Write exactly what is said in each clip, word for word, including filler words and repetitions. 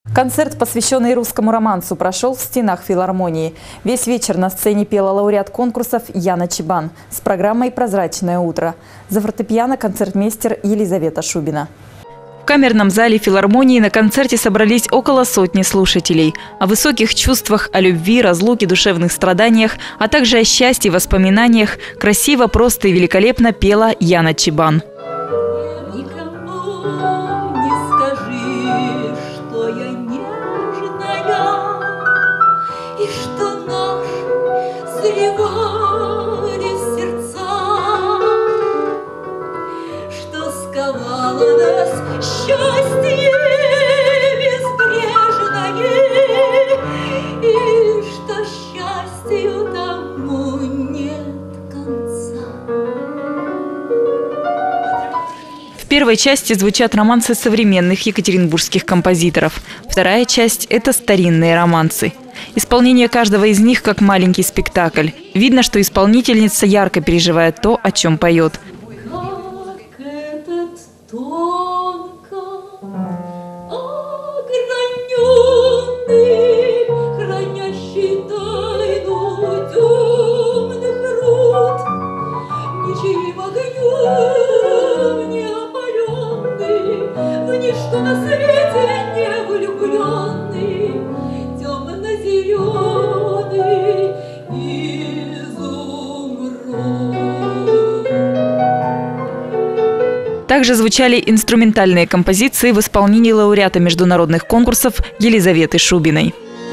Концерт, посвященный русскому романсу, прошел в стенах филармонии. Весь вечер на сцене пела лауреат конкурсов Яна Чибан с программой «Прозрачное утро». За фортепиано концертмейстер Елизавета Шубина. В камерном зале филармонии на концерте собрались около сотни слушателей. О высоких чувствах, о любви, разлуке, душевных страданиях, а также о счастье, воспоминаниях красиво, просто и великолепно пела Яна Чибан. И что наши сливались сердца, что сковало нас счастье безбрежное, и что счастью тому нет конца. В первой части звучат романсы современных екатеринбургских композиторов. Вторая часть – это старинные романсы. Исполнение каждого из них как маленький спектакль. Видно, что исполнительница ярко переживает то, о чем поет. Как этот тонко ограненный, хранящий тайну темных руд, ничьим огнем не опаленный, в ничто на свете не влюбленный, темно-зеленый изумруд. Также звучали инструментальные композиции в исполнении лауреата международных конкурсов Елизаветы Шубиной.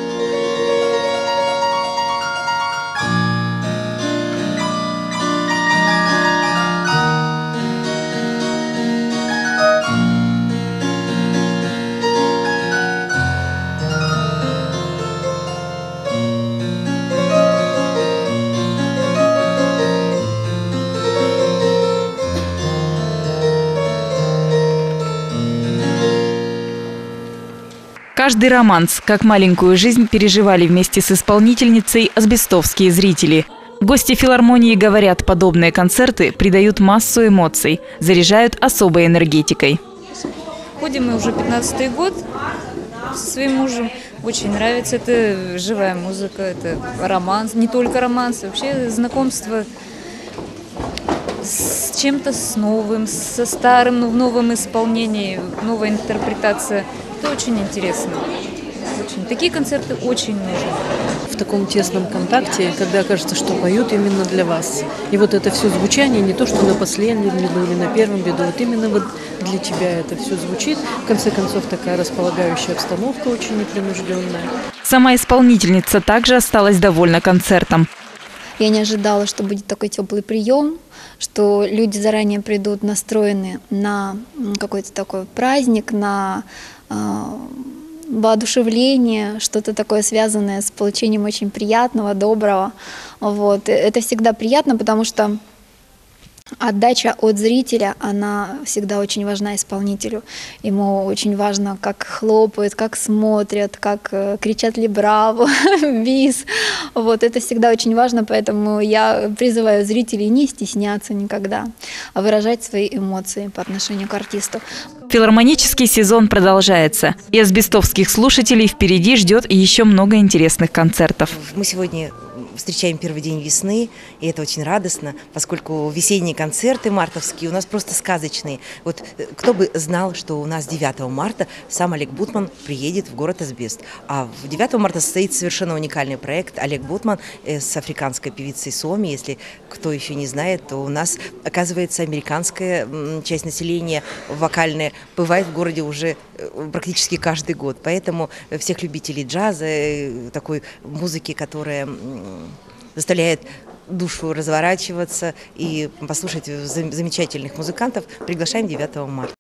Каждый романс, как маленькую жизнь, переживали вместе с исполнительницей асбестовские зрители. Гости филармонии говорят, подобные концерты придают массу эмоций, заряжают особой энергетикой. Ходим мы уже пятнадцатый год со своим мужем. Очень нравится. Это живая музыка, это романс, не только романс, вообще знакомство с чем-то с новым, со старым, но в новом исполнении, новая интерпретация. Это очень интересно. Очень. Такие концерты очень нужны. В таком тесном контакте, когда кажется, что поют именно для вас. И вот это все звучание, не то, что на последнем ряду или на первом ряду, вот именно вот для тебя это все звучит. В конце концов, такая располагающая обстановка, очень непринужденная. Сама исполнительница также осталась довольна концертом. Я не ожидала, что будет такой теплый прием, что люди заранее придут настроены на какой-то такой праздник, на э, воодушевление, что-то такое связанное с получением очень приятного, доброго. Вот. Это всегда приятно, потому что отдача от зрителя, она всегда очень важна исполнителю. Ему очень важно, как хлопают, как смотрят, как кричат ли браво, бис. Вот, это всегда очень важно, поэтому я призываю зрителей не стесняться никогда, а выражать свои эмоции по отношению к артисту. Филармонический сезон продолжается. И асбестовских слушателей впереди ждет еще много интересных концертов. Мы сегодня встречаем первый день весны, и это очень радостно, поскольку весенние концерты мартовские у нас просто сказочные. Вот кто бы знал, что у нас девятого марта сам Олег Бутман приедет в город Асбест. А девятого марта состоит совершенно уникальный проект. Олег Бутман с африканской певицей Соми. Если кто еще не знает, то у нас, оказывается, американская часть населения вокальная бывает в городе уже практически каждый год. Поэтому всех любителей джаза, такой музыки, которая заставляет душу разворачиваться и послушать замечательных музыкантов, приглашаем девятого марта.